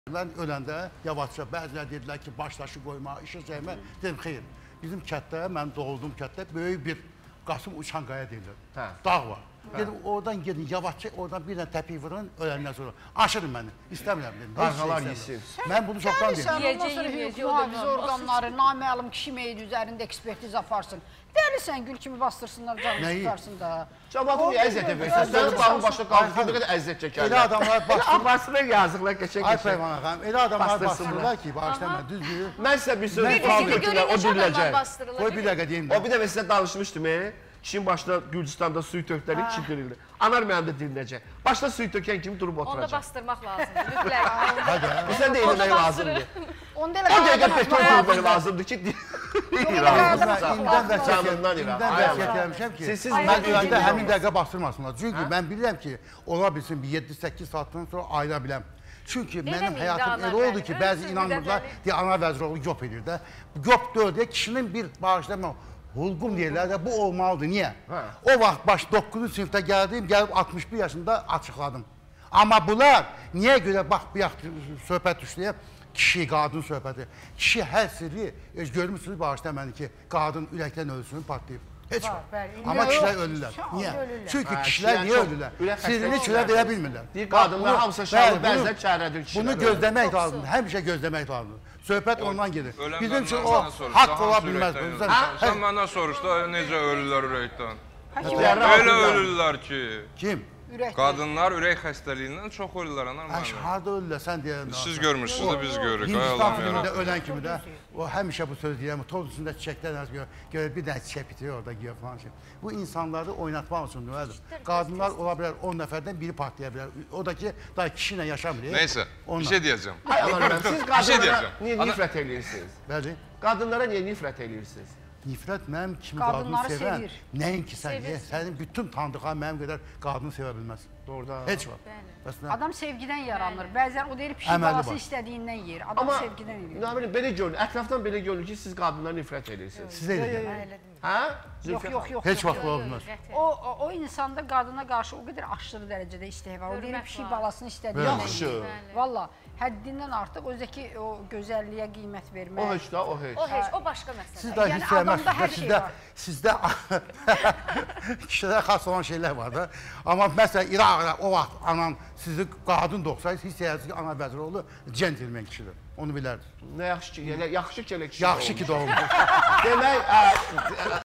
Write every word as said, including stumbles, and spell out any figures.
Mən öləndə yavaşca bəzilər dedilər ki, başdaşı qoyma, işə çəkmə. Dedim, xeyr. Bizim kətdə, mən doğulduğum kətdə böyük bir Qasım Uçanqaya deyilir. Dağ var. Dedim, oradan gedin, yavaşca oradan bir dənə təpik vurun, öləndən sonra. Aşırın məni, istəmirəm dedim. Qarğalar yesin. Mən bunu çoxdan dedim. Ondan sonra mühafizə orqanları, naməlum kişi meyidi üzərində ekspertiz aparsın. Dəlisən, gül kimi bastırsınlar, canını tutarsın da. Cəbatı niyə əziyyət edirsən? Sənin bağın başına qalmışsın, nə qədər əziyyət çəkərlər. Elə adamlar bastırırlar. Aparsınlar yazıqlar, qəşək-qəşək. Ay Peyman ağam, elə adamlar bastırırlar ki, bağışlamayın, düzdür. Mən sizə bir söz o diriləcək. Qoy bir dəqiqə deyim. O bir dəfə sizə danışmışdım, kişinin başına Gürcüstanda suyu tökdərik, kişi dirildi. Anar mənim də diriləcək. Başına suyu tökən kimi durub oturacaq. Onu da bastırmaq lazımdır, mütləq. Bu sən də eləmək lazımdır. O O dəqiqə petrol qulbəni lazımdır ki, İmdən vəsiyyət eləmişəm ki, mən öləndə həmin dəqiqə bastırmasınlar. Çünki mən bilirəm ki, ola bilsin bir yeddi səkkiz saatdan sonra ayıla biləm. Çünki mənim həyatım elə oldu ki, bəzi inanmırlar, deyə ana vəziroğlu göp edir də. Göp deyil deyə kişinin bir bağışlama, hulqum deyirlər də, bu olmalıdır. Niyə? O vaxt baş doqquzuncu sinifdə gəldim, gəlib altmış bir yaşında açıqladım. Amma bunlar, niyə görə, bax, bir söhbət düşdüyə, kişi, qadın söhbəti. Kişi hər sirri, görmüşsünüz bağışda məni ki, qadın ürəkdən ölsün, partlayıb. Heç var. Amma kişilər ölürlər. Niyə? Çünki kişilər niyə ölürlər? Sirrini çölə verə bilmirlər. Deyir, qadınlar hamısı şahı bəzlər çərədir kişilər. Bunu gözləmək lazımdır, həmişə gözləmək lazımdır. Söhbət ondan gedir. Bizim üçün o haqq ola bilməz. Sən məndən soruş da, necə ölürlər ürəkdən? Elə ölürlər ki. Kim? Qadınlar ürək xəstəliyindən çox ölürlər. Harada ölürlər, sən deyən. Siz görmüşsünüz də biz görürük. Hindistan filmində ölən kimi də, o həmişə bu söz deyirəm, toz üstündə çiçəklər görür, bir dənə çiçək bitirir orada giyor falan şey. Bu insanları oynatmaq üçün nədir? Qadınlar ola bilər on nəfərdən biri partlaya bilər. O da ki, daha kişi ilə yaşamır. Neysə, bir şey deyəcəm. Siz qadınlara niyə nifrət edirsiniz? Bəli. Qadınlara niyə nifrət edirsiniz? Nifrət mənim kimi qadını sevən, nəinki sən, sənin bütün tanıdıqlar mənim qədər qadını sevə bilməz. Doğrudan. Heç var. Adam sevgidən yaranır. Bəzən o deyir, pişik balası istədiyindən yeyir. Adam sevgidən yeyir. Amma belə görünür, ətrafdan belə görünür ki, siz qadınlara nifrət edirsiniz. Siz eləyin. Hə? Yox, yox, yox. Heç vaxt ola bilməz. O insanda qadına qarşı o qədər aşırı dərəcədə istək var. O deyir, pişik balasını istədiyindən yeyir. Valla. Həddindən artıq özəki o gözəlliyə qiymət vermək. O heç da, o heç. O heç, o başqa məsələ. Siz də hiss eləməzsiniz. Sizdə kişilərə xas olan şeylər var da. Amma məsələn, İraq, o vaxt anan sizi qadın doğsaydı, hiss eləyirsiniz ki, ana Vəziroğlu centilmen kişidir. Onu bilərdiniz. Nə yaxşı ki, yaxşı ki, elə kişi Yaxşı ki, doğulmuş. Demək,